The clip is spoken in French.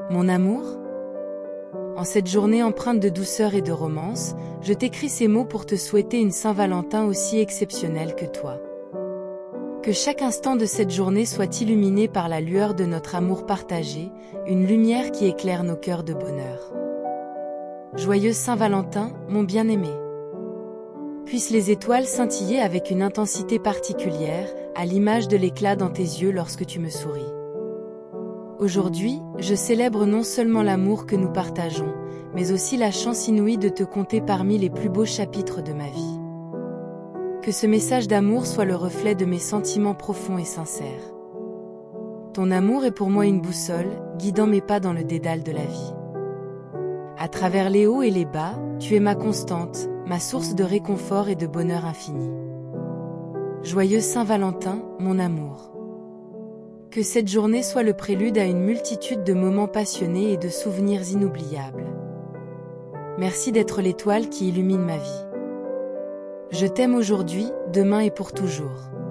Mon amour? En cette journée empreinte de douceur et de romance, je t'écris ces mots pour te souhaiter une Saint-Valentin aussi exceptionnelle que toi. Que chaque instant de cette journée soit illuminé par la lueur de notre amour partagé, une lumière qui éclaire nos cœurs de bonheur. Joyeuse Saint-Valentin, mon bien-aimé. Puissent les étoiles scintiller avec une intensité particulière, à l'image de l'éclat dans tes yeux lorsque tu me souris. Aujourd'hui, je célèbre non seulement l'amour que nous partageons, mais aussi la chance inouïe de te compter parmi les plus beaux chapitres de ma vie. Que ce message d'amour soit le reflet de mes sentiments profonds et sincères. Ton amour est pour moi une boussole, guidant mes pas dans le dédale de la vie. À travers les hauts et les bas, tu es ma constante, ma source de réconfort et de bonheur infini. Joyeux Saint-Valentin, mon amour. Que cette journée soit le prélude à une multitude de moments passionnés et de souvenirs inoubliables. Merci d'être l'étoile qui illumine ma vie. Je t'aime aujourd'hui, demain et pour toujours.